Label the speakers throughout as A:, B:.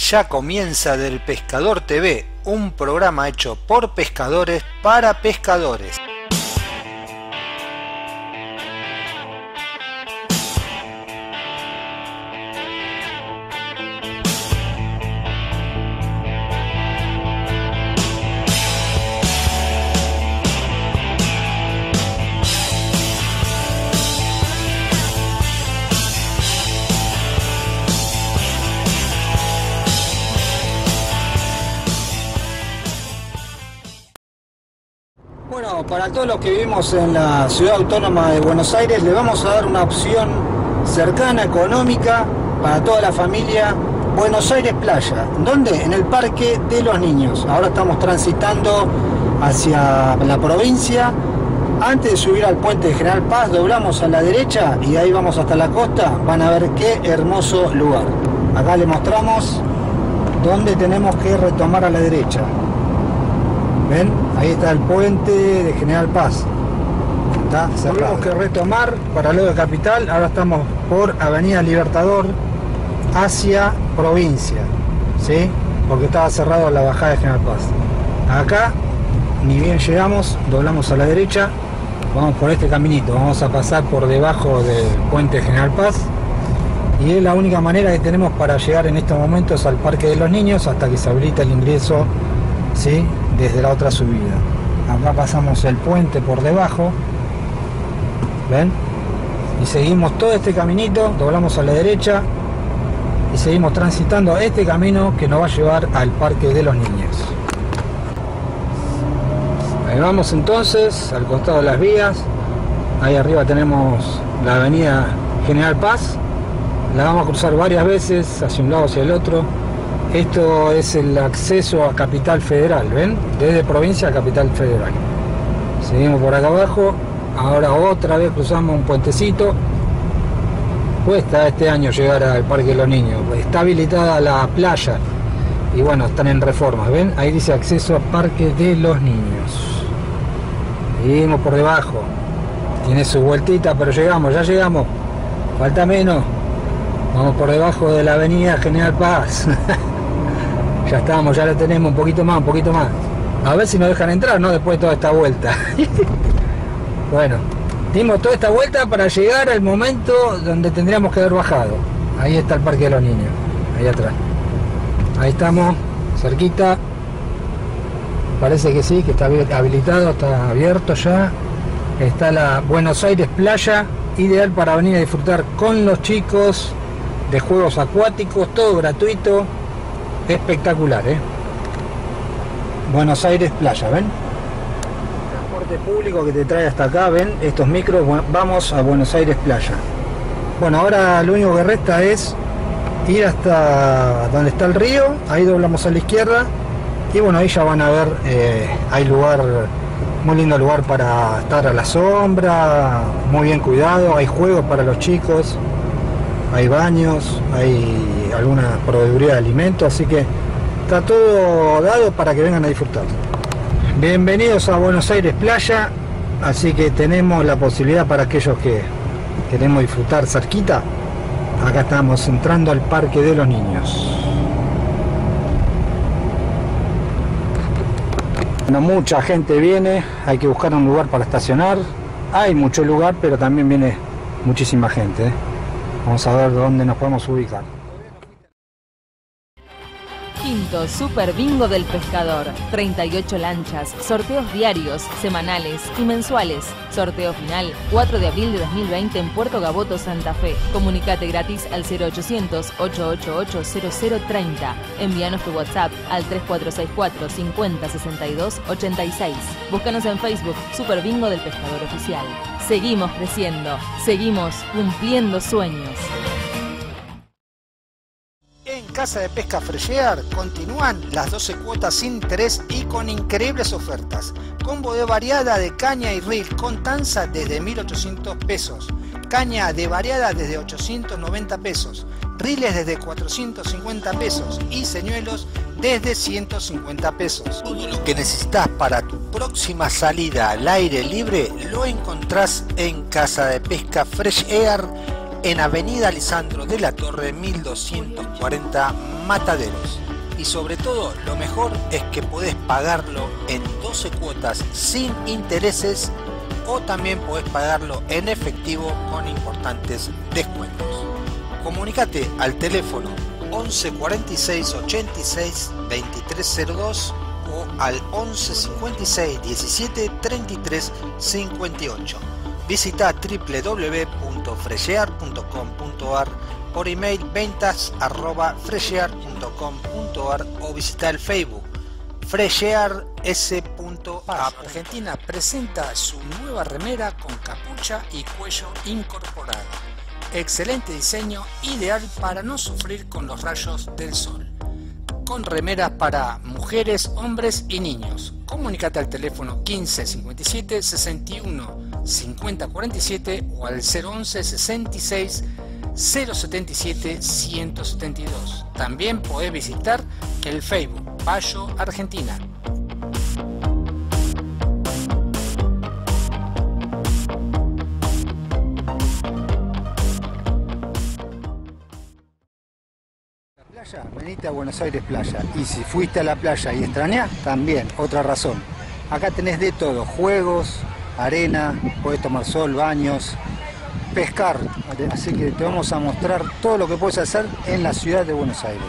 A: Ya comienza Del Pescador TV, un programa hecho por pescadores para pescadores.
B: Bueno, para todos los que vivimos en la ciudad autónoma de Buenos Aires, le vamos a dar una opción cercana, económica, para toda la familia. Buenos Aires Playa. ¿Dónde? En el Parque de los Niños. Ahora estamos transitando hacia la provincia. Antes de subir al puente de General Paz, doblamos a la derecha y de ahí vamos hasta la costa. Van a ver qué hermoso lugar. Acá les mostramos dónde tenemos que retomar a la derecha. ¿Ven? Ahí está el puente de General Paz. Está cerrado. Tenemos que retomar paralelo de Capital. Ahora estamos por Avenida Libertador hacia provincia, ¿sí? Porque estaba cerrado la bajada de General Paz. Acá, ni bien llegamos, doblamos a la derecha. Vamos por este caminito. Vamos a pasar por debajo del puente de General Paz. Y es la única manera que tenemos para llegar en estos momentos al Parque de los Niños hasta que se habilita el ingreso, ¿sí? Desde la otra subida. Acá pasamos el puente por debajo, ¿ven? Y seguimos todo este caminito, doblamos a la derecha y seguimos transitando este camino que nos va a llevar al Parque de los Niños. Ahí vamos entonces, al costado de las vías. Ahí arriba tenemos la avenida General Paz. La vamos a cruzar varias veces, hacia un lado hacia el otro. Esto es el acceso a Capital Federal, ¿ven? Desde provincia a Capital Federal. Seguimos por acá abajo. Ahora otra vez cruzamos un puentecito. Cuesta este año llegar al Parque de los Niños. Está habilitada la playa. Y bueno, están en reformas, ¿ven? Ahí dice acceso a Parque de los Niños. Seguimos por debajo. Tiene su vueltita, pero llegamos, ya llegamos. Falta menos. Vamos por debajo de la avenida General Paz. Ya estamos, ya lo tenemos, un poquito más, un poquito más. A ver si nos dejan entrar, ¿no? Después de toda esta vuelta. Bueno, dimos toda esta vuelta para llegar al momento donde tendríamos que haber bajado. Ahí está el Parque de los Niños, ahí atrás. Ahí estamos, cerquita. Parece que sí, que está habilitado, está abierto ya. Está la Buenos Aires Playa, ideal para venir a disfrutar con los chicos de juegos acuáticos, todo gratuito. Espectacular, ¿eh? Buenos Aires Playa, ¿ven? Transporte público que te trae hasta acá, ¿ven? Estos micros, vamos a Buenos Aires Playa. Bueno, ahora lo único que resta es ir hasta donde está el río. Ahí doblamos a la izquierda. Y bueno, ahí ya van a ver, hay lugar, muy lindo lugar para estar a la sombra, muy bien cuidado. Hay juegos para los chicos, hay baños, hay alguna proveeduría de alimentos, así que está todo dado para que vengan a disfrutar. Bienvenidos a Buenos Aires Playa, así que tenemos la posibilidad para aquellos que queremos disfrutar cerquita. Acá estamos entrando al Parque de los Niños. Bueno, mucha gente viene, hay que buscar un lugar para estacionar. Hay mucho lugar, pero también viene muchísima gente, ¿eh? Vamos a ver dónde nos podemos ubicar.
C: Quinto Super Bingo del Pescador. 38 lanchas, sorteos diarios, semanales y mensuales. Sorteo final 4 de abril de 2020 en Puerto Gaboto, Santa Fe. Comunicate gratis al 0800-888-0030. Envíanos tu WhatsApp al 3464 50 62 86. Búscanos en Facebook Super Bingo del Pescador Oficial. Seguimos creciendo, seguimos cumpliendo sueños.
A: En Casa de Pesca Freshear continúan las 12 cuotas sin interés y con increíbles ofertas. Combo de variada de caña y reel con tanza desde 1.800 pesos. Caña de variada desde 890 pesos. Riles desde 450 pesos y señuelos desde 150 pesos. Todo lo que necesitas para tu próxima salida al aire libre lo encontrás en Casa de Pesca Freshear en Avenida Lisandro de la Torre 1240 Mataderos. Y sobre todo, lo mejor es que podés pagarlo en 12 cuotas sin intereses o también podés pagarlo en efectivo con importantes descuentos. Comunicate al teléfono 11 46 86 2302 o al 11 56 17 33 58. Visita www.freshear.com.ar, por email ventas@freshear.com.ar o visita el Facebook Freshear S.A. Argentina presenta su nueva remera con capucha y cuello incorporado. Excelente diseño, ideal para no sufrir con los rayos del sol. Con remeras para mujeres, hombres y niños. Comunicate al teléfono 15 57 61 50 47 o al 011 66 077 172. También podés visitar el Facebook Bayo Argentina. Venite a Buenos Aires Playa, y si fuiste a la playa y extrañás, también, otra razón. Acá tenés de todo, juegos, arena, podés tomar sol, baños, pescar, así que te vamos a mostrar todo lo que puedes hacer en la ciudad de Buenos Aires.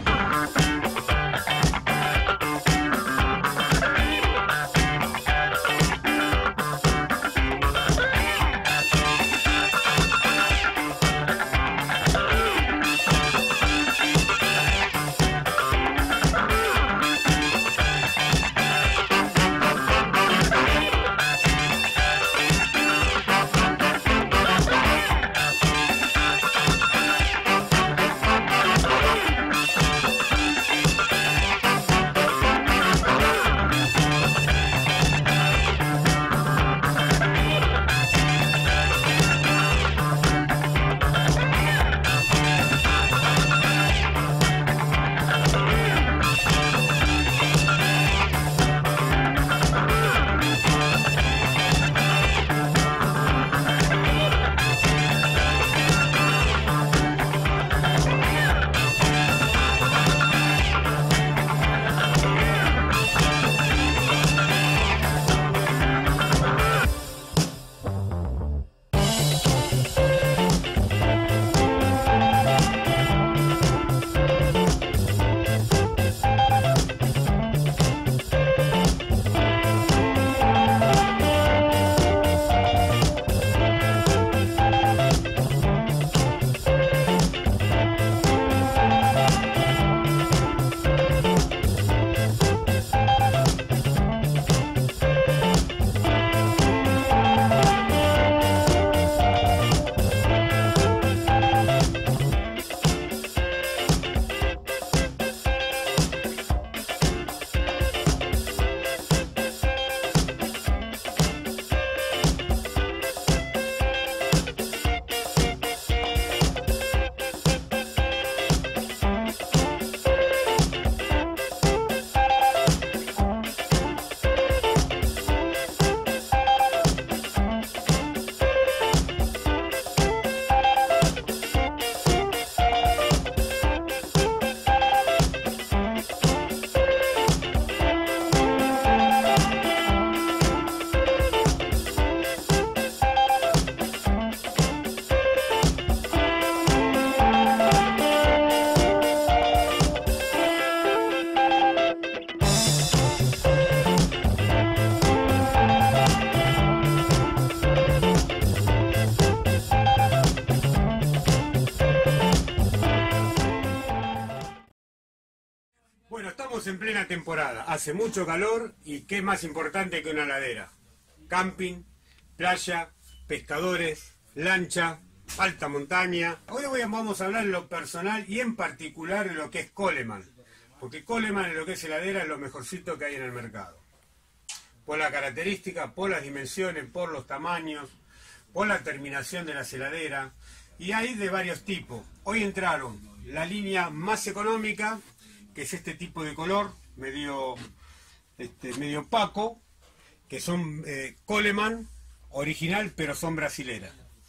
D: En plena temporada, hace mucho calor y qué más importante que una ladera. Camping, playa, pescadores, lancha, alta montaña. Hoy vamos a hablar en lo personal y en particular de lo que es Coleman, porque Coleman en lo que es heladera es lo mejorcito que hay en el mercado. Por la característica, por las dimensiones, por los tamaños, por la terminación de la heladera, y hay de varios tipos. Hoy entraron la línea más económica, que es este tipo de color, medio opaco, que son Coleman original, pero son brasileras.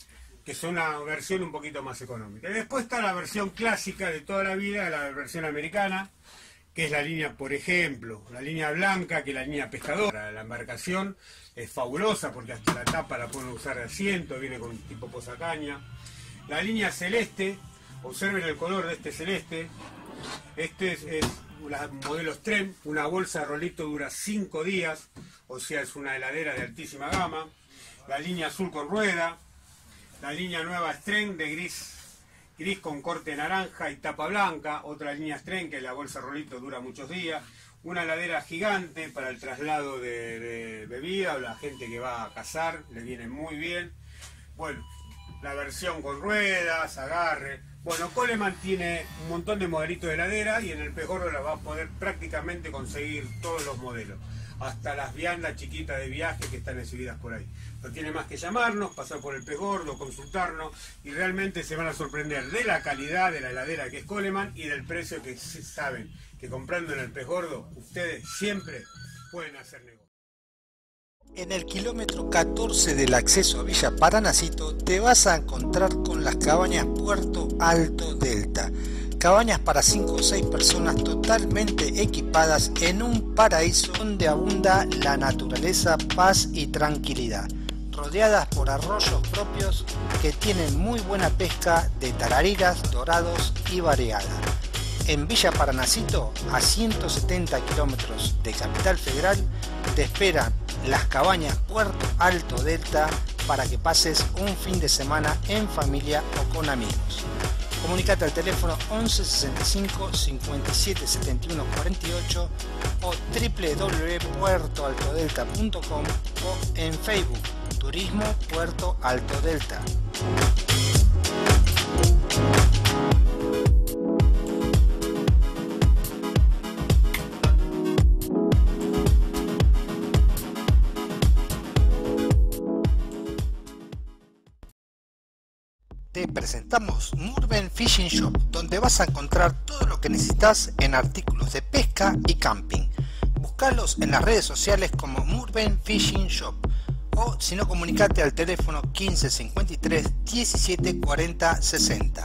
D: que son una versión un poquito más económica. Y después está la versión clásica de toda la vida, la versión americana, que es la línea, por ejemplo, la línea blanca, que es la línea pescadora. La embarcación es fabulosa porque hasta la tapa la pueden usar de asiento, viene con tipo posacaña. La línea celeste, observen el color de este celeste. Este es modelo Strem, una bolsa de rolito dura 5 días, o sea, es una heladera de altísima gama. La línea azul con rueda, la línea nueva Strem de gris con corte naranja y tapa blanca, otra línea Strem que la bolsa rolito dura muchos días, una heladera gigante para el traslado de bebida o la gente que va a cazar, le viene muy bien. Bueno, la versión con ruedas, agarre. Bueno, Coleman tiene un montón de modelitos de heladera y en el Pejordo la va a poder prácticamente conseguir todos los modelos, hasta las viandas chiquitas de viaje que están exhibidas por ahí. No tiene más que llamarnos, pasar por el Pejordo, consultarnos y realmente se van a sorprender de la calidad de la heladera que es Coleman y del precio que saben que comprando en el Pejordo ustedes siempre pueden hacer negocio.
A: En el kilómetro 14 del acceso a Villa Paranacito te vas a encontrar con las cabañas Puerto Alto Delta. Cabañas para 5 o 6 personas totalmente equipadas en un paraíso donde abunda la naturaleza, paz y tranquilidad. Rodeadas por arroyos propios que tienen muy buena pesca de tarariras, dorados y variada. En Villa Paranacito, a 170 kilómetros de Capital Federal, te esperan las cabañas Puerto Alto Delta para que pases un fin de semana en familia o con amigos. Comunicate al teléfono 11 65 57 71 48 o www.puertoaltodelta.com o en Facebook Turismo Puerto Alto Delta. Te presentamos Murben Fishing Shop, donde vas a encontrar todo lo que necesitas en artículos de pesca y camping. Búscalos en las redes sociales como Murben Fishing Shop o si no, comunicate al teléfono 15 53 17 40 60.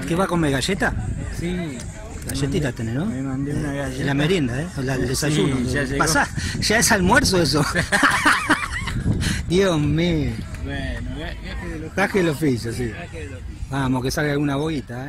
A: ¿Qué va a comer, galleta?
E: Sí.
A: Galletita tenés, ¿no?
E: Me mandé una galleta.
A: De la merienda, el desayuno.
E: Sí, ya llegó.
A: Pasá, ya es almuerzo eso. Dios mío.
E: Bueno, viaje del oficio.
A: Traje el oficio, sí.
E: Viaje del oficio.
A: Vamos, que salga alguna boguita,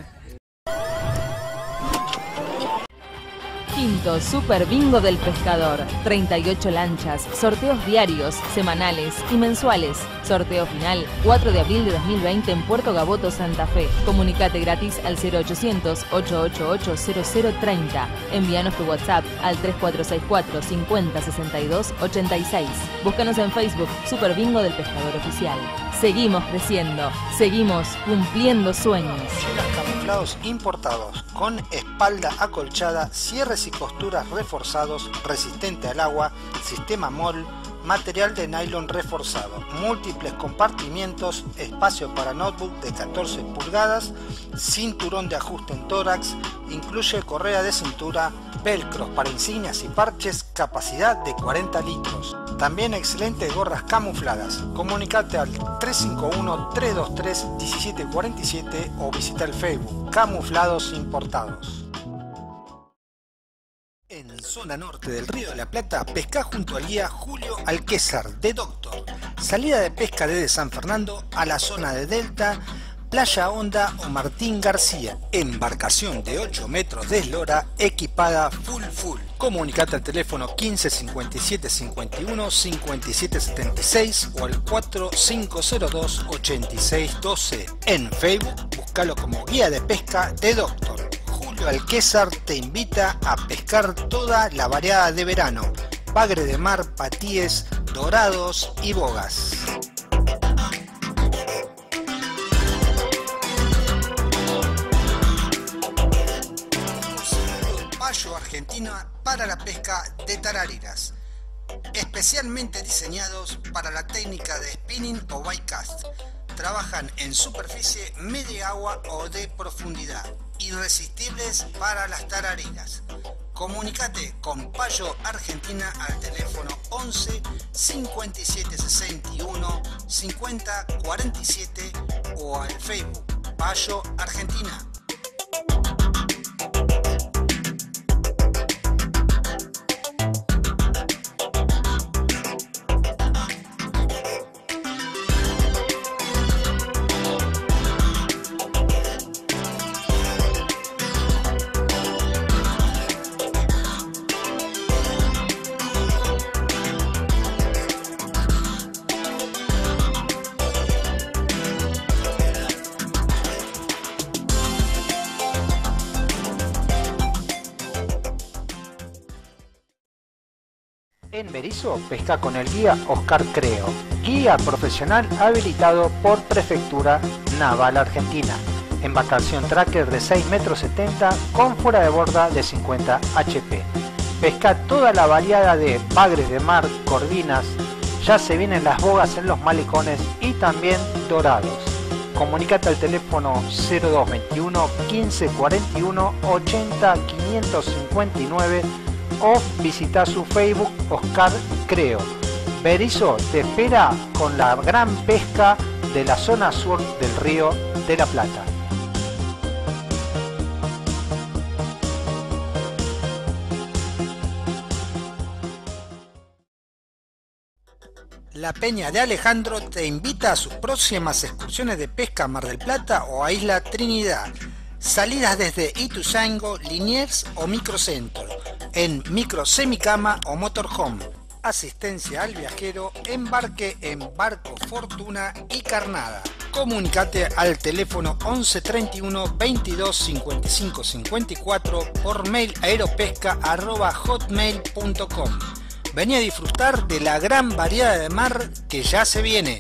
C: Quinto Super Bingo del Pescador. 38 lanchas, sorteos diarios, semanales y mensuales. Sorteo final 4 de abril de 2020 en Puerto Gaboto, Santa Fe. Comunicate gratis al 0800-888-0030. Envíanos tu WhatsApp al 3464 50 62 86. Búscanos en Facebook Super Bingo del Pescador Oficial. Seguimos creciendo, seguimos cumpliendo sueños.
A: Mochilas camuflados importados con espalda acolchada, cierres y costuras reforzados, resistente al agua, sistema MOL, material de nylon reforzado, múltiples compartimientos, espacio para notebook de 14 pulgadas, cinturón de ajuste en tórax, incluye correa de cintura, velcros para insignias y parches, capacidad de 40 litros. También excelentes gorras camufladas. Comunicate al 351-323-1747 o visita el Facebook Camuflados Importados. En zona norte del Río de la Plata, pesca junto al guía Julio Alquézar de Doctor. Salida de pesca desde San Fernando a la zona de Delta, Playa Honda o Martín García. Embarcación de 8 metros de eslora, equipada full. Comunicate al teléfono 15 57 51 57 76 o al 4502 86 12. En Facebook, búscalo como Guía de Pesca de Doctor. Julio Alquézar te invita a pescar toda la variada de verano. Bagre de mar, patíes, dorados y bogas. Payo Argentina para la pesca de tarariras, especialmente diseñados para la técnica de spinning o bait cast. Trabajan en superficie media agua o de profundidad, irresistibles para las tarariras. Comunicate con Payo Argentina al teléfono 11 57 61 50 47 o al Facebook Payo Argentina. En Berisso, pesca con el guía Oscar Creo, guía profesional habilitado por Prefectura Naval Argentina. Embarcación tracker de 6,70 metros con fuera de borda de 50 HP. Pesca toda la variada de bagres de mar, corvinas, ya se vienen las bogas en los malecones y también dorados. Comunicate al teléfono 0221 15 41 80 559 o visita su Facebook Oscar Creo. Berisso te espera con la gran pesca de la zona sur del Río de la Plata. La Peña de Alejandro te invita a sus próximas excursiones de pesca a Mar del Plata o a Isla Trinidad. Salidas desde Ituzaingó, Liniers o Microcentro, en micro semicama o motorhome. Asistencia al viajero, embarque en barco Fortuna y Carnada. Comunicate al teléfono 11 31 22 55 54 por mail aeropesca@hotmail.com. Vení a disfrutar de la gran variedad de mar que ya se viene.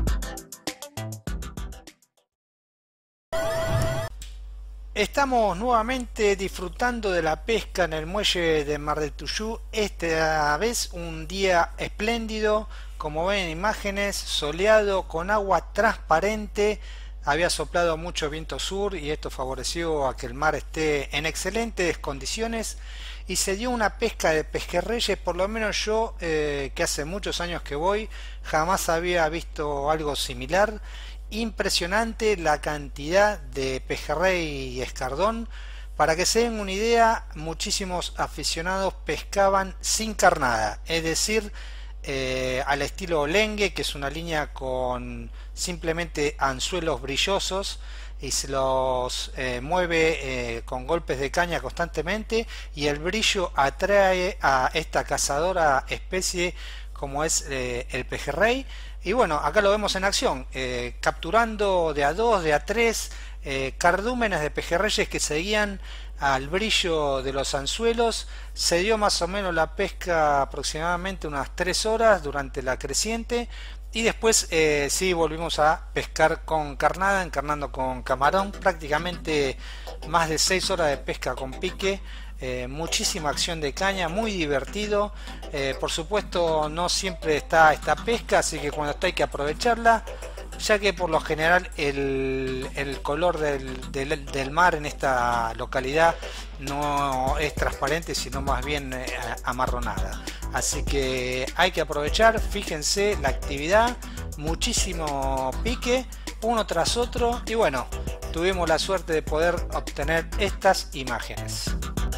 A: Estamos nuevamente disfrutando de la pesca en el muelle de Mar del Tuyú. Esta vez un día espléndido, como ven en imágenes, soleado con agua transparente. Había soplado mucho viento sur y esto favoreció a que el mar esté en excelentes condiciones y se dio una pesca de pejerreyes. Por lo menos yo, que hace muchos años que voy, jamás había visto algo similar. impresionante la cantidad de pejerrey y escardón. Para que se den una idea, muchísimos aficionados pescaban sin carnada, es decir, al estilo Olengue, que es una línea con simplemente anzuelos brillosos y se los mueve con golpes de caña constantemente, y el brillo atrae a esta cazadora especie como es el pejerrey. Y bueno, acá lo vemos en acción, capturando de a 2, de a 3 cardúmenes de pejerreyes que seguían al brillo de los anzuelos. Se dio más o menos la pesca aproximadamente unas 3 horas durante la creciente, y después sí volvimos a pescar con carnada, encarnando con camarón, prácticamente más de 6 horas de pesca con pique. Muchísima acción de caña, muy divertido. Por supuesto no siempre está esta pesca, así que cuando está hay que aprovecharla, ya que por lo general el color del mar en esta localidad no es transparente, sino más bien amarronada. Así que hay que aprovechar. Fíjense la actividad, muchísimo pique uno tras otro, y bueno, tuvimos la suerte de poder obtener estas imágenes.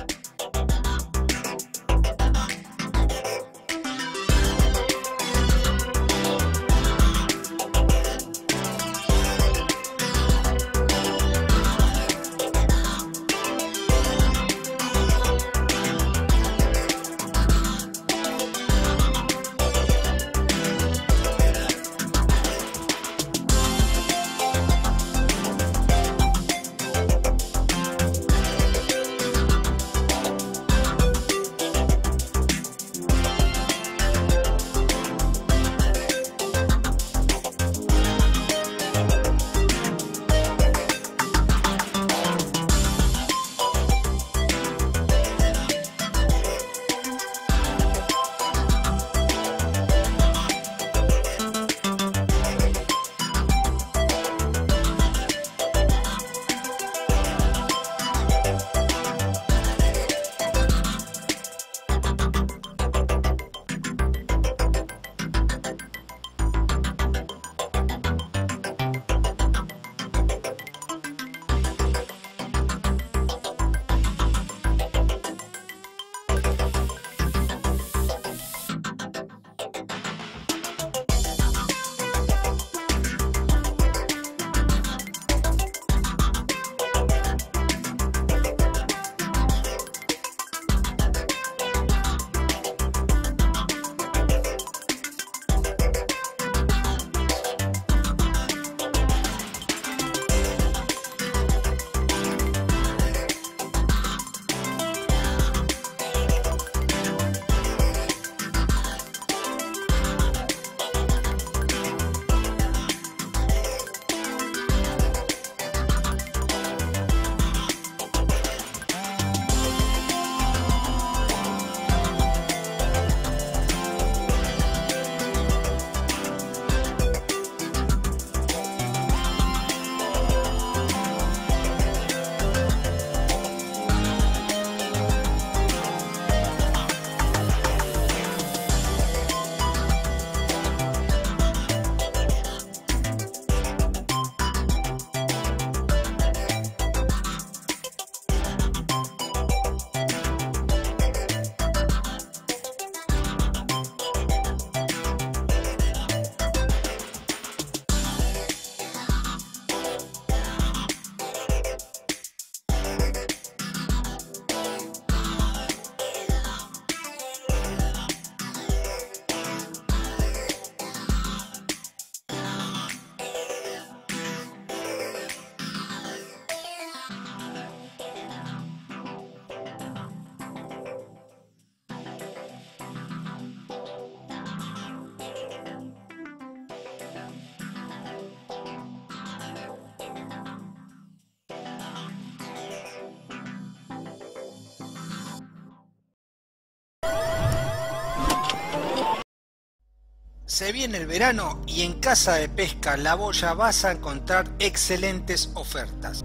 A: Se viene el verano y en Casa de Pesca La Boya vas a encontrar excelentes ofertas.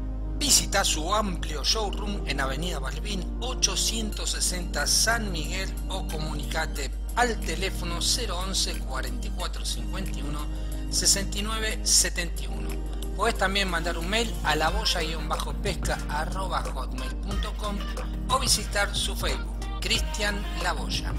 A: Visita su amplio showroom en Avenida Balbín 860 San Miguel o comunicate al teléfono 011 44 51 6971. Podés también mandar un mail a laboya-pesca@hotmail.com o visitar su Facebook, Cristian Laboya.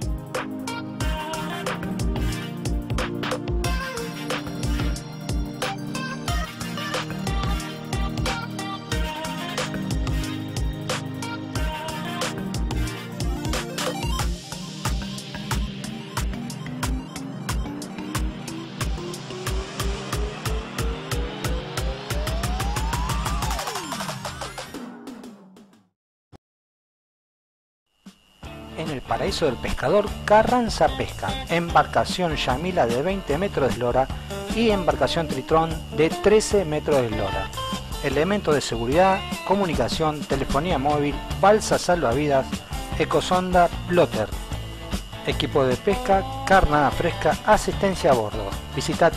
B: En el paraíso del pescador, Carranza Pesca, embarcación Yamila de 20 metros de eslora y embarcación Tritrón de 13 metros de eslora. Elementos de seguridad, comunicación, telefonía móvil, balsa salvavidas, ecosonda, plotter. Equipo de pesca, carnada fresca, asistencia a bordo. Visita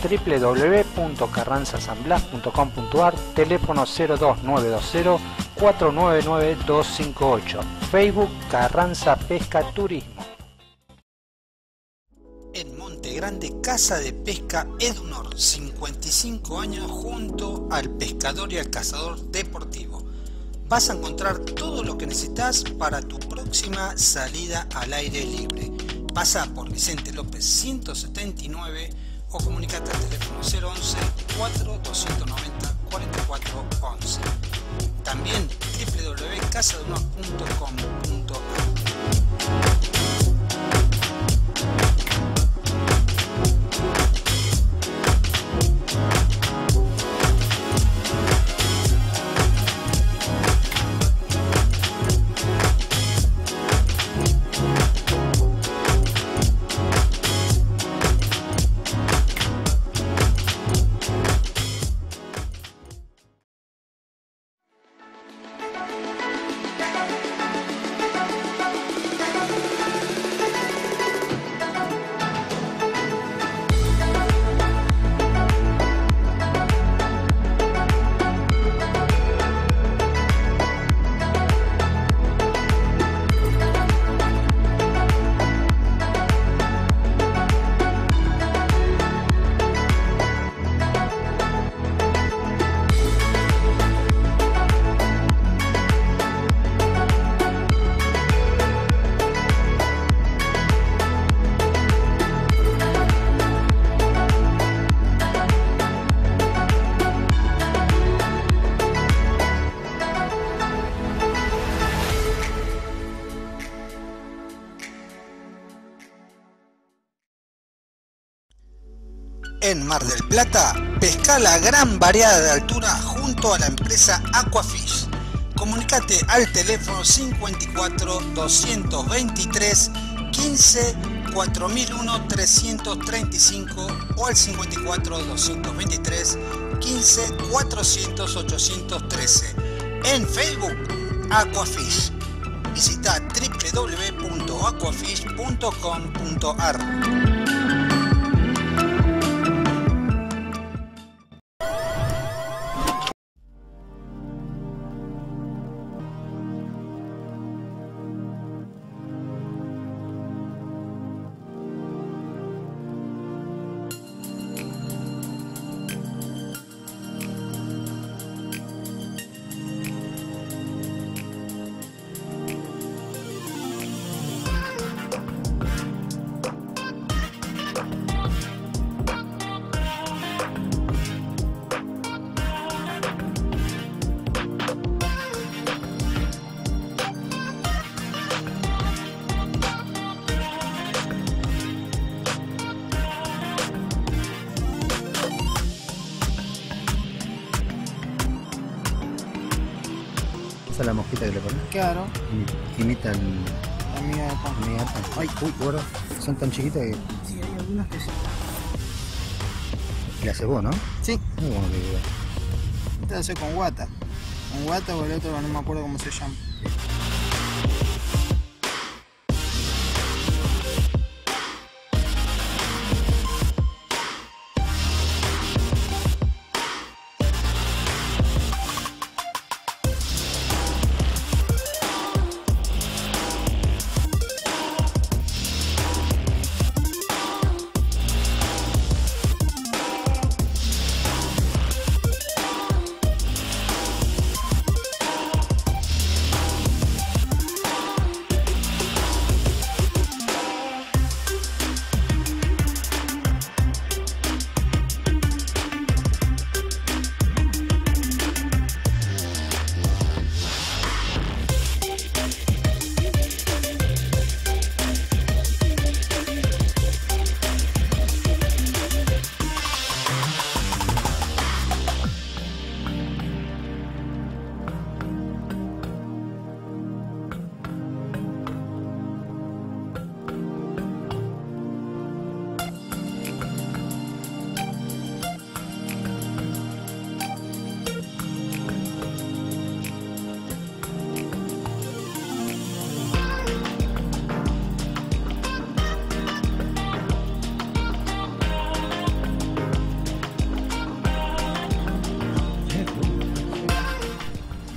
B: www.carranzasanblas.com.ar, teléfono 02920 499 258. Facebook Carranza Pesca Turismo.
A: En Monte Grande, Casa de Pesca Edunor, 55 años junto al pescador y al cazador deportivo. Vas a encontrar todo lo que necesitas para tu próxima salida al aire libre. Pasa por Vicente López 179 o comunicate al teléfono 011 4290 4411. También www.casadunor.com.ar. En Mar del Plata, pesca la gran variedad de altura junto a la empresa Aquafish. Comunicate al teléfono 54 223 15 4001 335 o al 54 223 15 400 813. En Facebook, Aquafish. Visita www.aquafish.com.ar.
F: Esa es la mosquita que le pones.
E: Claro.
F: Imita el...
E: La miga de pan.
F: miga de pan. Ay, uy, bueno, son tan chiquitas que...
E: Sí, hay algunas que sí.
F: Y la cebó, ¿no?
E: Sí.
F: Muy bueno que diga.
E: Esta la hace con guata. Con guata o el otro no me acuerdo cómo se llama.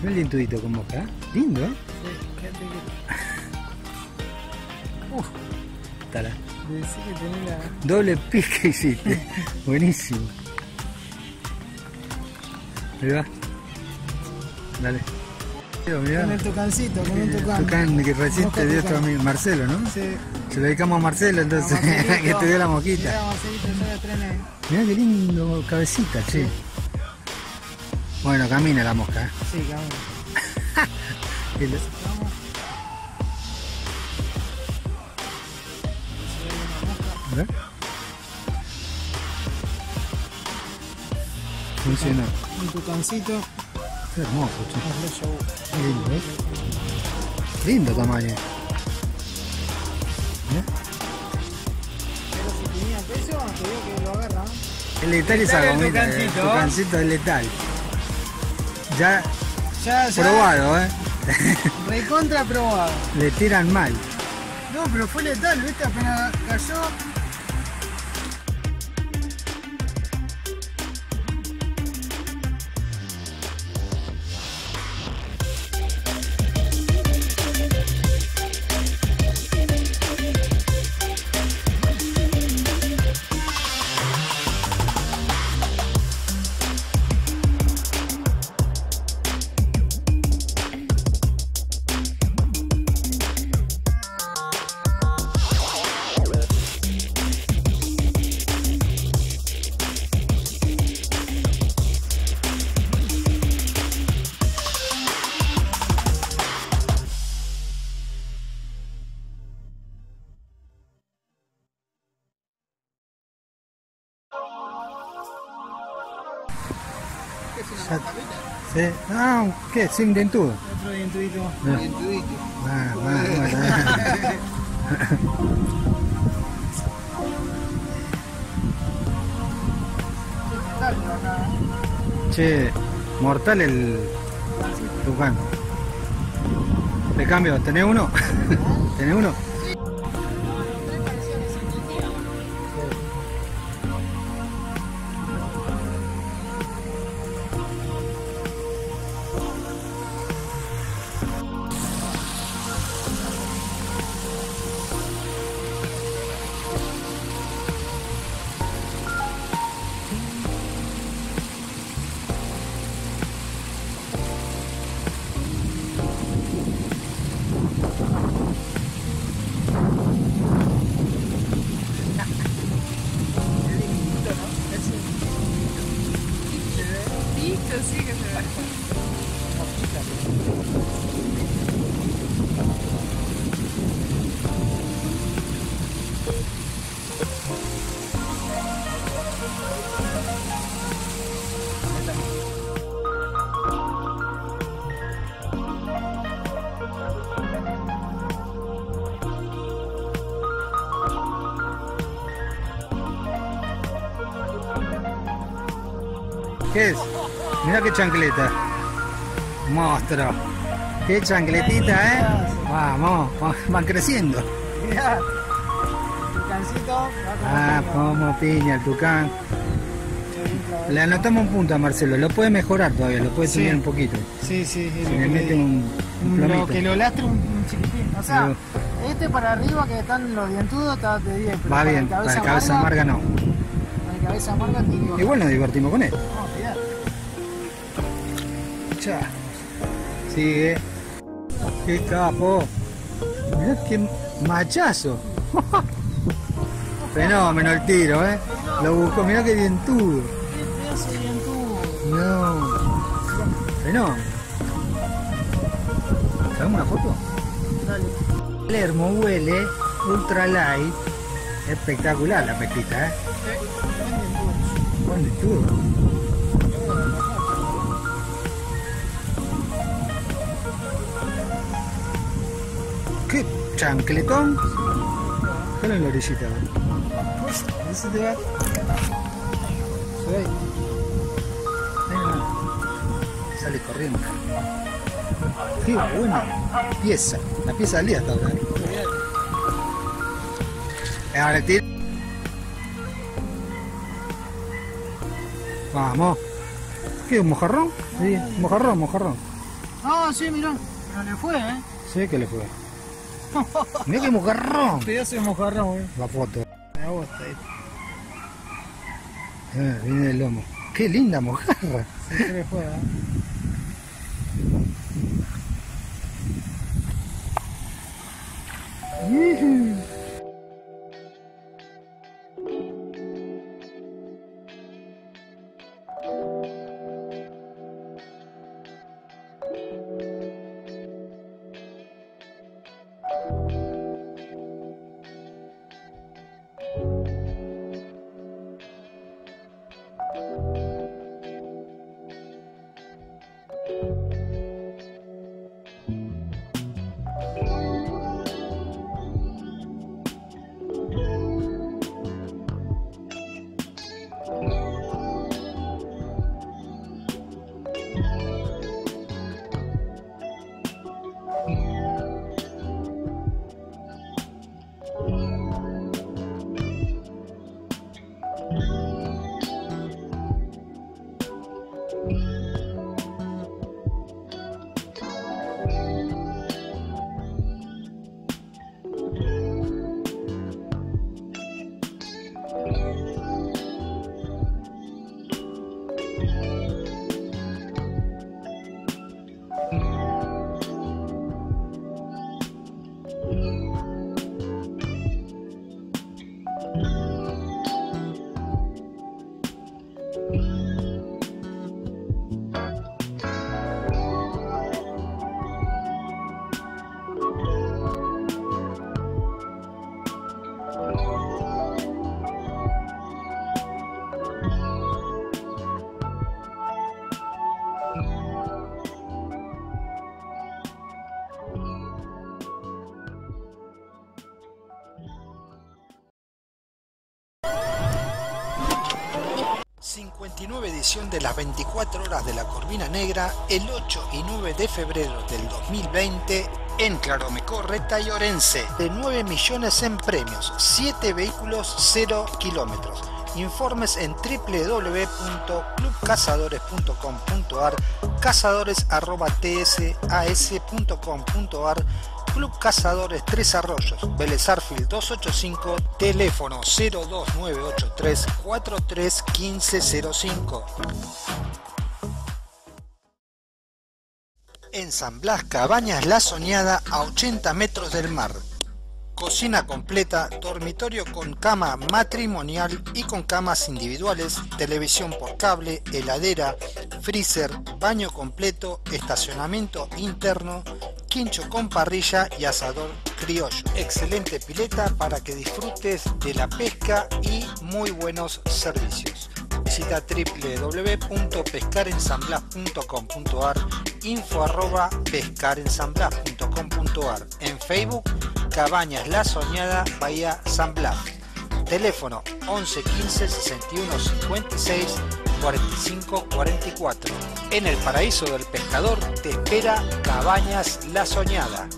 F: el dientudito con mosca, ¿eh? Lindo, ¿eh?
E: Sí, fíjate que... Uf,
F: Tala.
E: decí que tenés la...
F: Doble pique hiciste. Buenísimo. Ahí va. Dale. Mirá.
E: Con el tucancito, con un tucán.
F: Tucán que recién
E: Mosca
F: te dio
E: tucán.
F: tu amigo Marcelo, ¿no?
E: Sí.
F: Se lo dedicamos a Marcelo, entonces, que te dio la mosquita.
E: Mirá, Marcelito, yo la estrené.
F: Mirá qué lindo cabecita, che. Bueno, camina la mosca, ¿eh?
E: Sí, cabrón.
F: Y le-
E: Vamos.
F: A ver. Funcionó.
E: Un tucancito.
F: Qué hermoso, che.
E: Hazlo show.
F: Qué lindo, ¿eh? Lindo tamaño. ¿Eh?
E: Pero si tenía peso, te digo que lo agarra.
F: Es letal esa
E: Letal el
F: gomita, el
E: tucancito.
F: tucancito es letal. Ya
E: Ya,
F: probado, ¿eh?
E: Recontra probado.
F: Le tiran mal.
E: No, pero fue letal, ¿viste? Apenas cayó.
F: Ya- Sí. Ah, ¿qué? Sin dentudo.
E: Otro dientudito.
F: No.
E: Dientudito.
F: Che, mortal el tucán. Le cambio, ¿tenés uno? ¿Tenés uno?
G: Listo, sí que se ve.
F: ¿Qué es? Mira qué chancleta. Monstruo. Qué chancletita, ¿eh? Vamos, van creciendo.
E: Mirá. Tucancito. va
F: Ah,
E: como
F: como piña, el tucán. Le anotamos un punto a Marcelo. Lo puede mejorar todavía, lo puede
E: Sí.
F: subir un poquito.
E: Sí, sí. es
F: Si
E: lo
F: le
E: que
F: mete
E: digo.
F: un
E: Lo
F: plomito.
E: que lo lastre un chiquitín. O sea, este para arriba que están los dientudos está de 10. Pero
F: Va bien, para el cabeza amarga no.
E: Para el cabeza amarga te digo.
F: Igual nos divertimos con él.
E: No, olvidate.
F: Ya. Sigue. Qué capo. Mirá qué machazo. Fenómeno el tiro, ¿eh? Lo buscó, mirá qué dientudo.
E: Qué pedazo de dientudo.
F: No. Fenómeno. ¿Sacamos una foto?
E: Dale.
F: Palermo huele ultra light. Espectacular la pesquita, ¿eh? Buen dientudo. ¡Qué chancletón! Déjalo en la orillita.
E: Ese te va.
F: Se ve ahí. Ahí nomás. Sale corriendo. ¡Qué buena pieza! La pieza del día hasta ahora. Ahora tira. Vamos. ¿Qué? ¿Un mojarrón? Sí, mojarrón.
E: Ah, sí, mirá. No le fue,
F: Sí que le fue. Mirá que mojarrón.
E: Pedazo de mojarrón,
F: La foto.
E: Me gusta,
F: Viene del lomo. Qué linda mojarra.
E: Sí que le fue,
A: Edición de las 24 horas de la Corvina Negra el 8 y 9 de febrero del 2020 en Claromecó, Reta y Orense, de 9 millones en premios, 7 vehículos, 0 kilómetros. Informes en www.clubcazadores.com.ar, cazadores@tsas.com.ar, Club Cazadores Tres Arroyos, Vélez Arfield 285, teléfono 02983 431505. En San Blas, Cabañas La Soñada, a 80 metros del mar. Cocina completa, dormitorio con cama matrimonial y con camas individuales, televisión por cable, heladera, freezer, baño completo, estacionamiento interno, quincho con parrilla y asador criollo. Excelente pileta para que disfrutes de la pesca y muy buenos servicios. Visita www.pescarensanblas.com.ar, info@pescarensanblas.com.ar, en Facebook Cabañas La Soñada, Bahía San Blas. Teléfono 11 15 61 56 45 44. En el paraíso del pescador te espera Cabañas La Soñada.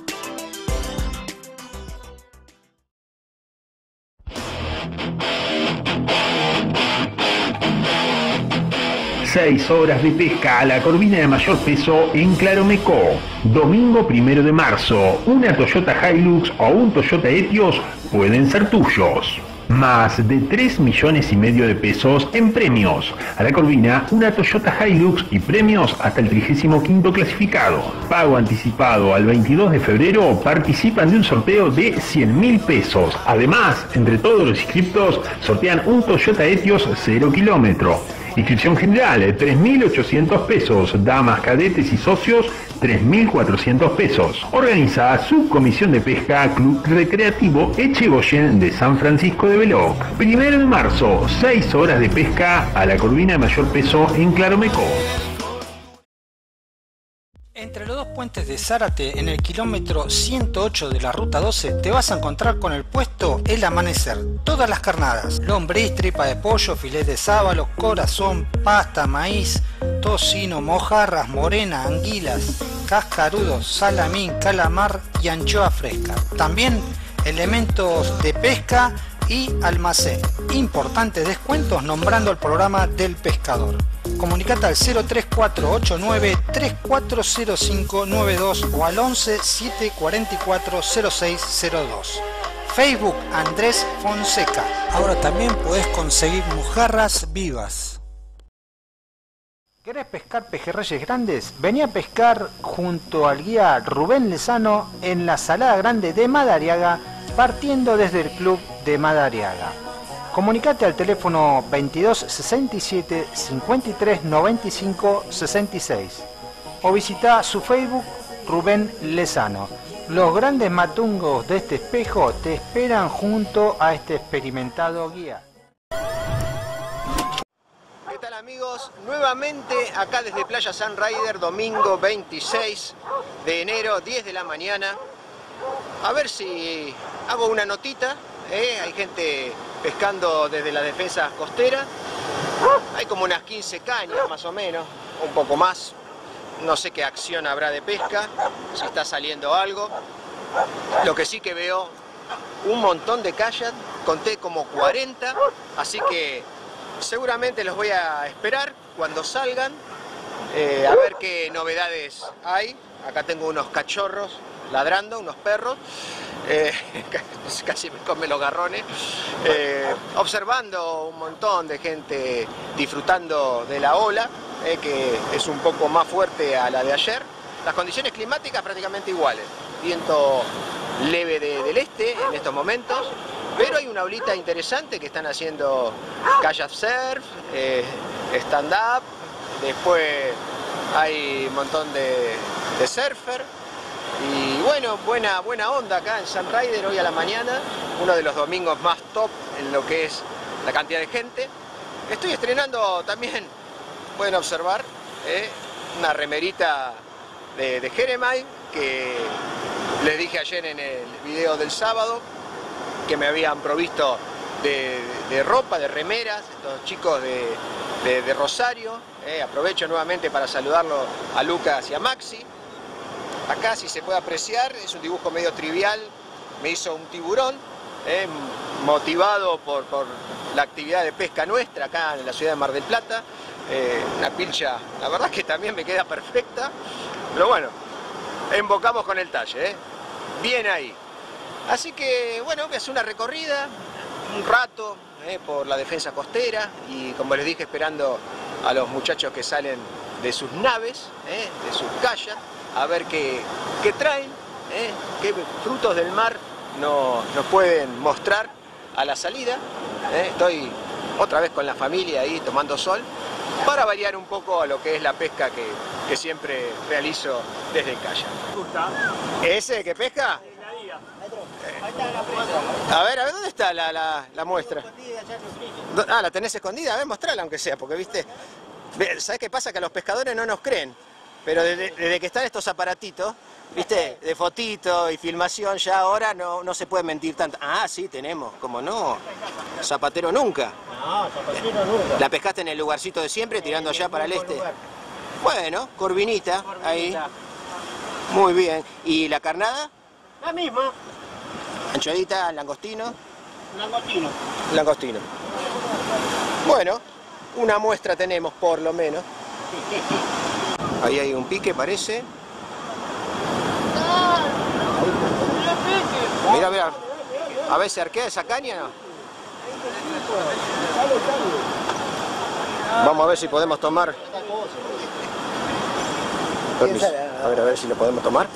G: 6 horas de pesca a la corvina de mayor peso en Claromecó. Domingo 1 de marzo, una Toyota Hilux o un Toyota Etios pueden ser tuyos. Más de 3,5 millones de pesos en premios. A la corvina, una Toyota Hilux y premios hasta el 35º clasificado. Pago anticipado al 22 de febrero, participan de un sorteo de 100.000 pesos. Además, entre todos los inscriptos, sortean un Toyota Etios 0 kilómetro. Inscripción general, 3.800 pesos. Damas, cadetes y socios, 3.400 pesos. Organiza Subcomisión de Pesca Club Recreativo Echegoyen de San Francisco de Veloc. 1 de marzo, 6 horas de pesca a la corvina de mayor peso en Claromecó.
A: Entre los dos puentes de Zárate, en el kilómetro 108 de la ruta 12, te vas a encontrar con el puesto El Amanecer. Todas las carnadas: lombriz, tripa de pollo, filet de sábalo, corazón, pasta, maíz, tocino, mojarras, morena, anguilas, cascarudos, salamín, calamar y anchoa fresca. También elementos de pesca y almacén. Importantes descuentos nombrando el programa del pescador. Comunicate al 03489-340592 o al 11 744 0602. Facebook Andrés Fonseca. Ahora también podés conseguir mojarras vivas. ¿Querés pescar pejerreyes grandes? Vení a pescar junto al guía Rubén Lezano en la Salada Grande de Madariaga, partiendo desde el club de Madariaga. Comunicate al teléfono 22 67 53 95 66 o visita su Facebook Rubén Lezano. Los grandes matungos de este espejo te esperan junto a este experimentado guía.
H: ¿Qué tal, amigos? Nuevamente acá desde Playa Sunrider, domingo 26 de enero, 10 de la mañana. A ver si hago una notita. Hay gente pescando desde la defensa costera. Hay como unas 15 cañas más o menos, un poco más. No sé qué acción habrá de pesca, si está saliendo algo. Lo que sí que veo, un montón de kayak, conté como 40, así que seguramente los voy a esperar cuando salgan, a ver qué novedades hay. Acá tengo unos cachorros ladrando, unos perros, casi me comen los garrones, observando un montón de gente disfrutando de la ola, que es un poco más fuerte a la de ayer. Las condiciones climáticas prácticamente iguales, viento leve del este en estos momentos, pero hay una olita interesante que están haciendo kayak surf, stand-up, después hay un montón de surfer. Y bueno, buena onda acá en Sunrider hoy a la mañana, uno de los domingos más top en lo que es la cantidad de gente. Estoy estrenando también, pueden observar, una remerita de Jeremiah, que les dije ayer en el video del sábado, que me habían provisto de ropa, de remeras, estos chicos de Rosario. Aprovecho nuevamente para saludarlo a Lucas y a Maxi. Acá, si se puede apreciar, es un dibujo medio trivial, me hizo un tiburón, motivado por la actividad de pesca nuestra acá en la ciudad de Mar del Plata. Una pilcha, la verdad que también me queda perfecta, pero bueno, embocamos con el talle, bien ahí. Así que bueno, voy a hacer una recorrida, un rato, por la defensa costera, y como les dije, esperando a los muchachos que salen de sus naves, de sus kayaks, a ver qué traen, qué frutos del mar nos pueden mostrar a la salida. Estoy otra vez con la familia ahí tomando sol, para variar un poco a lo que es la pesca que siempre realizo desde el kayak. ¿Ese que pesca? A ver, ¿dónde está la muestra? Ah, la tenés escondida, a ver, mostrala aunque sea, porque viste, ¿sabés qué pasa? Que a los pescadores no nos creen. Pero desde que están estos aparatitos, viste, de fotito y filmación, ya ahora no se puede mentir tanto. Ah, sí, tenemos, como no, zapatero nunca.
I: No, zapatero nunca.
H: ¿La pescaste en el lugarcito de siempre, tirando allá para el este? Bueno, corvinita, ahí. Muy bien. ¿Y la carnada?
I: La misma.
H: ¿Anchoadita, langostino?
I: Langostino.
H: Langostino. Bueno, una muestra tenemos por lo menos. Ahí hay un pique, parece. Mira, mira. A ver, ¿se arquea esa caña o no? Vamos a ver si podemos tomar. Permiso. A ver si lo podemos tomar.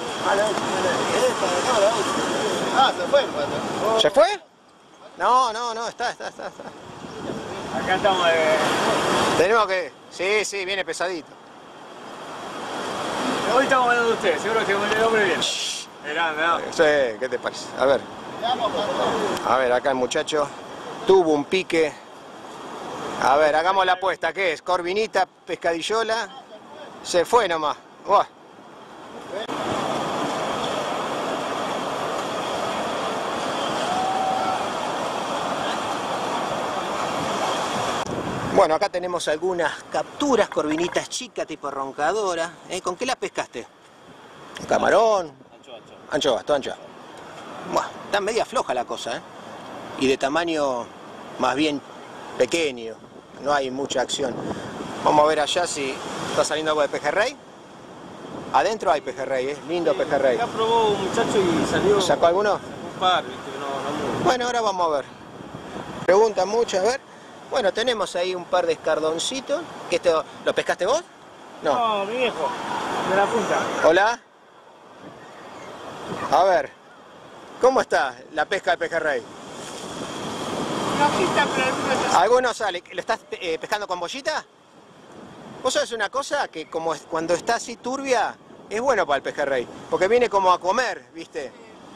I: Ah, se fue.
H: ¿Se fue? No, está.
I: Acá estamos
H: Tenemos que... Sí, viene pesadito.
I: Hoy estamos hablando de usted, seguro que el hombre bien. Mirá.
H: Sí, ¿qué te parece? A ver, acá el muchacho tuvo un pique. A ver, hagamos la apuesta. ¿Qué es? Corvinita, pescadillola. Se fue nomás. Buah. Bueno, acá tenemos algunas capturas, corvinitas chicas tipo roncadora. ¿Con qué la pescaste? ¿Camarón? Anchoa, toda anchoa. Buah, está media floja la cosa, Y de tamaño más bien pequeño. No hay mucha acción. Vamos a ver allá si está saliendo algo de pejerrey. Adentro hay pejerrey, lindo pejerrey.
I: Acá probó un muchacho y salió...
H: ¿Sacó alguno?
I: Un par, viste, no mucho.
H: Bueno, ahora vamos a ver. Preguntan mucho, a ver. Bueno, tenemos ahí un par de escardoncitos. ¿Esto lo pescaste vos? No.
I: No, mi viejo, de la punta.
H: Hola. A ver, ¿cómo está la pesca de pejerrey? ¿Alguno sale? ¿Lo estás pescando con bollita? Vos sabés una cosa, que como cuando está así turbia, es bueno para el pejerrey, porque viene como a comer, ¿viste?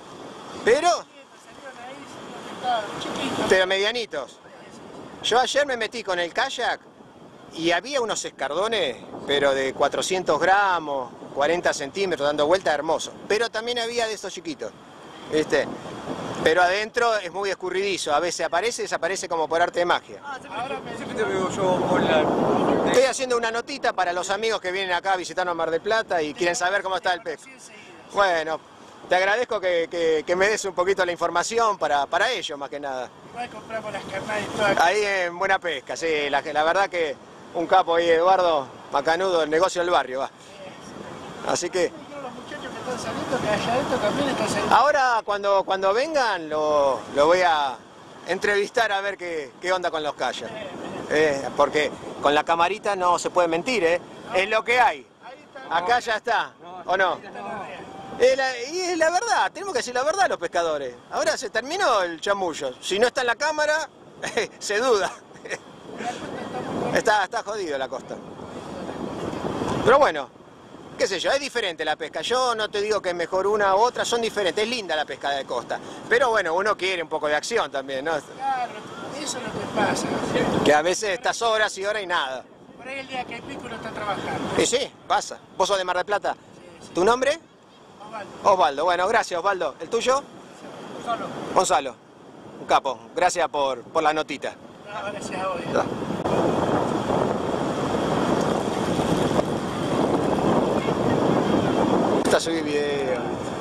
H: Pero medianitos. Yo ayer me metí con el kayak y había unos escardones, pero de 400 gramos, 40 centímetros, dando vuelta, hermoso. Pero también había de estos chiquitos, ¿viste? Pero adentro es muy escurridizo, a veces aparece y desaparece como por arte de magia. Estoy haciendo una notita para los amigos que vienen acá a visitarnos a Mar del Plata y quieren saber cómo está el pez. Bueno, te agradezco que me des un poquito la información para ellos, más que nada.
J: Igual compramos las carnales todas.
H: Ahí en Buena Pesca, sí, la verdad que un capo ahí, Eduardo, macanudo, el negocio del barrio, va. Así que...
J: Los muchachos que están saliendo, que allá adentro también están saliendo.
H: Ahora cuando vengan lo voy a entrevistar a ver qué onda con los kayaks. Porque con la camarita no se puede mentir, es lo que hay. Acá ya está, ¿o no? Y es la verdad, tenemos que decir la verdad a los pescadores. Ahora se terminó el chamullo. Si no está en la cámara, se duda. Está jodido la costa. Pero bueno, qué sé yo, es diferente la pesca. Yo no te digo que es mejor una u otra, son diferentes. Es linda la pesca de costa. Pero bueno, uno quiere un poco de acción también, ¿no?
J: Claro, eso es lo que pasa.
H: Que a veces estás horas y horas y nada.
J: Por ahí el día que hay pico no está trabajando.
H: Y sí, pasa. ¿Vos sos de Mar del Plata?
J: Sí.
H: ¿Tu nombre?
J: Osvaldo.
H: Osvaldo. Bueno, gracias, Osvaldo. ¿El tuyo?
J: Gonzalo.
H: Gonzalo. Un capo. Gracias por la notita.
J: No, gracias a vos.
H: Está subí video.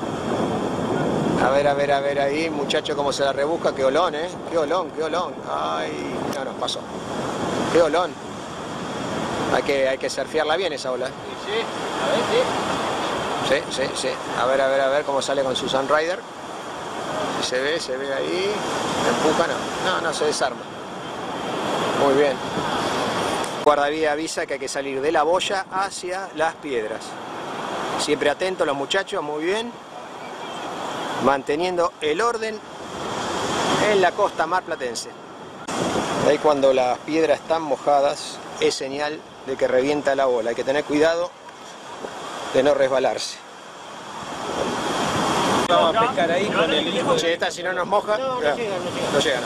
H: A ver ahí, muchacho, cómo se la rebusca. Qué olón, qué olón. Ay, no, nos pasó. Qué olón. Hay que surfearla bien esa ola.
I: Sí, a ver, sí.
H: Sí. A ver cómo sale con su Sunrider. Si se ve ahí. Empuja, no, se desarma. Muy bien. Guardavía avisa que hay que salir de la boya hacia las piedras. Siempre atentos los muchachos, muy bien. Manteniendo el orden en la costa marplatense. Ahí cuando las piedras están mojadas es señal de que revienta la ola. Hay que tener cuidado de no resbalarse.
I: Vamos a pescar ahí con el hijo.
H: Che, esta si no nos moja, no llega.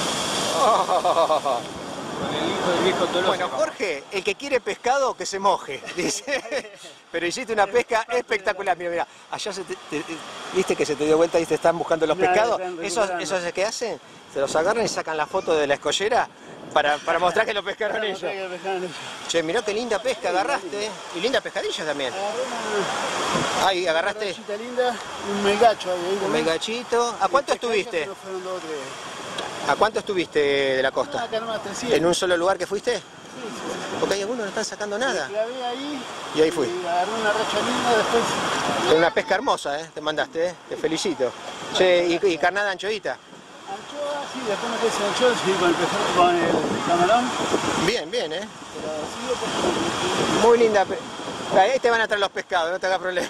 I: Con el hijo del viejo Tolosa.
H: Bueno, Jorge, el que quiere pescado, que se moje, dice. Pero hiciste una pesca espectacular. Mira, allá viste que se te dio vuelta y te están buscando los pescados. Esos que hacen, se los agarran y sacan la foto de la escollera para mostrar que lo pescaron ellos. Che, mirá qué linda pesca agarraste. Y linda pescadilla también. Ahí, agarraste
J: Una linda, un melgacho ahí.
H: un melgachito. ¿A cuánto estuviste? ¿A cuánto estuviste de la costa?
J: Acá nomás, 300.
H: ¿En un solo lugar que fuiste? Porque hay algunos que no están sacando nada.
J: Me clavé ahí.
H: Y ahí fui.
J: Y agarré una racha linda después.
H: Es una pesca hermosa, te mandaste, te felicito. Che, y carnada anchoita.
J: Anchoa, sí, después me quedé sin anchoa, sí, con el camarón.
H: Bien,
J: Pero sigo porque...
H: muy linda. Ahí te van a traer los pescados, no te hagas problema.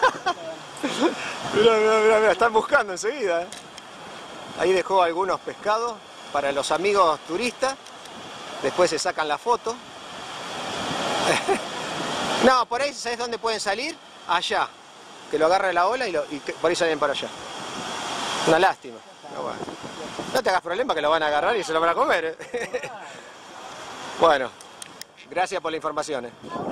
H: Mirá, están buscando enseguida. Ahí dejó algunos pescados para los amigos turistas. Después se sacan la foto. No, por ahí, ¿sabes dónde pueden salir? Allá. Que lo agarre la ola y por ahí salen para allá. Una lástima. Pero bueno. No te hagas problema que lo van a agarrar y se lo van a comer. Bueno, gracias por la información.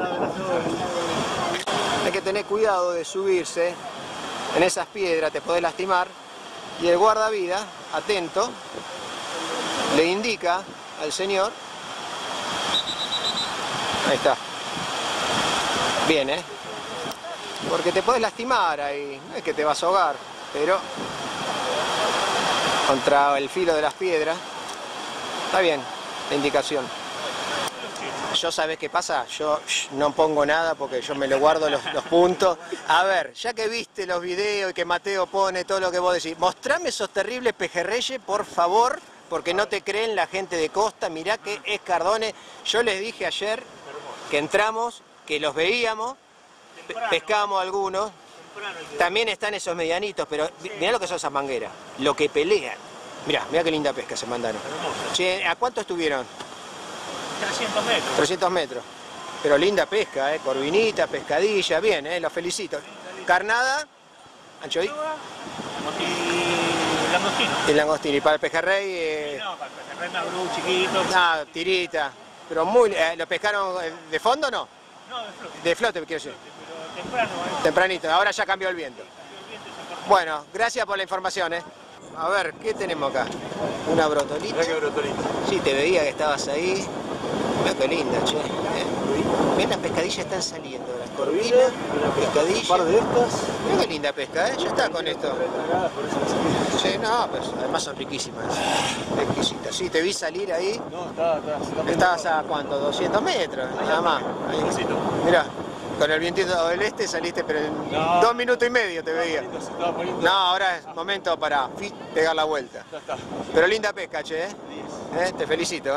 H: Hay que tener cuidado de subirse en esas piedras, te podés lastimar. Y el guardavida, atento, le indica al señor. Ahí está. Bien, porque te podés lastimar ahí, no es que te vas a ahogar, pero contra el filo de las piedras. Está bien la indicación. Yo, ¿sabés qué pasa? Yo no pongo nada porque yo me lo guardo los puntos. A ver, ya que viste los videos y que Mateo pone todo lo que vos decís, mostrame esos terribles pejerreyes, por favor, porque no te creen la gente de costa. Mirá qué escardones. Yo les dije ayer que entramos, que los veíamos, pescábamos algunos. También están esos medianitos, pero mirá lo que son esas mangueras, lo que pelean. Mirá qué linda pesca se mandaron. Che, ¿a cuánto estuvieron?
I: 300 metros.
H: 300 metros. Pero linda pesca, corvinita, pescadilla, bien, los felicito. Carnada, anchoí.
I: Y langostino.
H: El langostino. ¿Y para el pejerrey?
I: No, para el pejerrey mabrú, chiquito.
H: Ah, tirita. Pero muy... ¿lo pescaron de fondo o no?
I: No, de flote.
H: De flote, quiero decir.
I: Pero temprano,
H: Tempranito, ahora ya cambió el viento. Bueno, gracias por la información, A ver, ¿qué tenemos acá? Una brotolita.
I: Mirá qué brotolita.
H: Sí, te veía que estabas ahí. Mirá qué linda, che. Mirá, las pescadillas están saliendo. Las corvinas, pescadillas.
J: Un par de estas.
H: Mirá qué linda pesca, Ya está con esto. Sí, no, pues además son riquísimas. Exquisitas. Sí, te vi salir ahí.
J: No, está.
H: Estabas a ¿cuánto? 200 metros, nada más. Ahí. Mirá. Con el vientito del este saliste, pero en 2 minutos y medio te veía. No, ahora es momento para pegar la vuelta.
J: Ya está.
H: Pero linda pesca, che, Te felicito,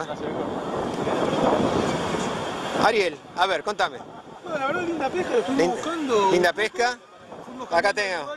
H: Ariel, a ver, contame.
E: Bueno, la verdad, linda pesca, lo estuvimos buscando.
H: Linda pesca. Acá tengo.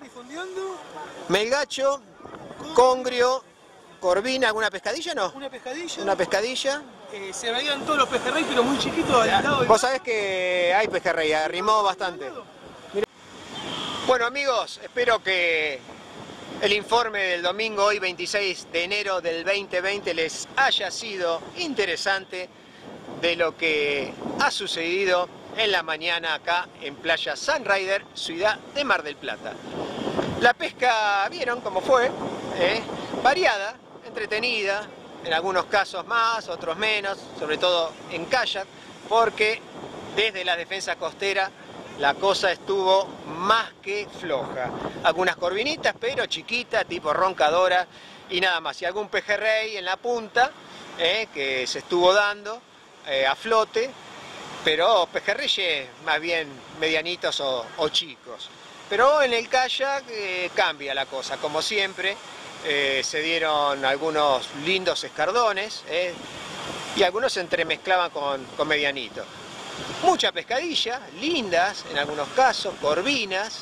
H: Melgacho, congrio, corvina, ¿alguna pescadilla no?
E: Una pescadilla.
H: Una pescadilla.
E: Se veían todos los pejerrey, pero muy chiquitos al lado.
H: Vos sabés que hay pejerrey, arrimó bastante. Mirá. Bueno amigos, espero que el informe del domingo, hoy 26 de enero del 2020, les haya sido interesante de lo que ha sucedido en la mañana acá en Playa Sunrider, ciudad de Mar del Plata. La pesca, vieron cómo fue, variada, entretenida, en algunos casos más, otros menos, sobre todo en kayak, porque desde la defensa costera la cosa estuvo más que floja. Algunas corvinitas, pero chiquitas, tipo roncadora, y nada más. Y algún pejerrey en la punta, que se estuvo dando a flote, pero pejerreyes más bien medianitos o chicos. Pero en el kayak cambia la cosa, como siempre. Se dieron algunos lindos escardones y algunos se entremezclaban con medianitos. Mucha pescadilla, lindas en algunos casos, corvinas,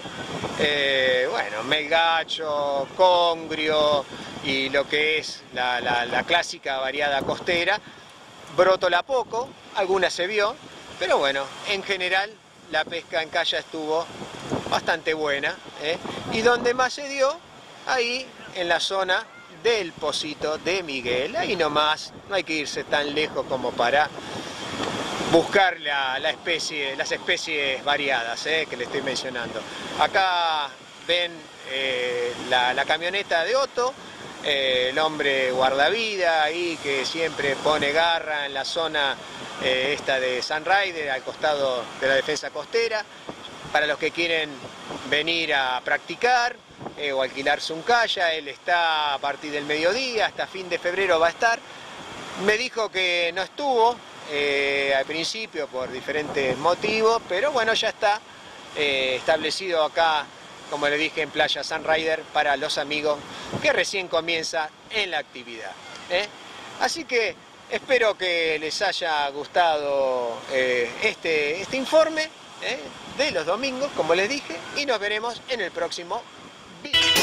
H: bueno, melgacho, congrio y lo que es la clásica variada costera. Brótola poco, alguna se vio, pero bueno, en general la pesca en kayak estuvo bastante buena, y donde más se dio, ahí en la zona del Pocito de Miguel. Ahí nomás, no hay que irse tan lejos como para buscar las especies variadas que le estoy mencionando. Acá ven la camioneta de Otto, el hombre guardavida ahí que siempre pone garra en la zona esta de Sunrider, al costado de la defensa costera, para los que quieren venir a practicar o alquilarse un kayak. Él está a partir del mediodía, hasta fin de febrero va a estar. Me dijo que no estuvo al principio por diferentes motivos, pero bueno, ya está establecido acá, como le dije, en Playa Sunrider, para los amigos que recién comienza en la actividad. Así que espero que les haya gustado este informe de los domingos, como les dije, y nos veremos en el próximo video.